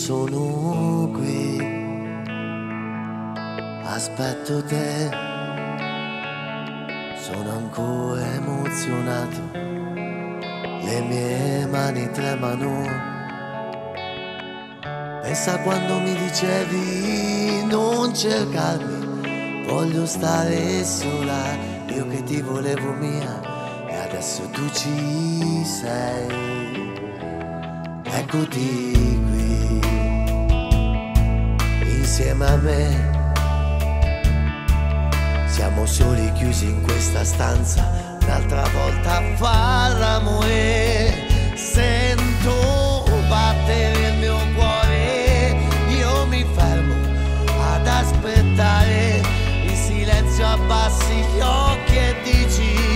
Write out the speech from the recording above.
sono qui, aspetto te, sono ancora emozionato, le mie mani tremano. Pensa quando mi dicevi non cercarmi, voglio stare sola, io che ti volevo mia e adesso tu ci sei. Eccoti qui, insieme a me, siamo soli chiusi in questa stanza, un'altra volta a far l'amore. Sento battere il mio cuore, io mi fermo ad aspettare, in silenzio abbassi gli occhi e dici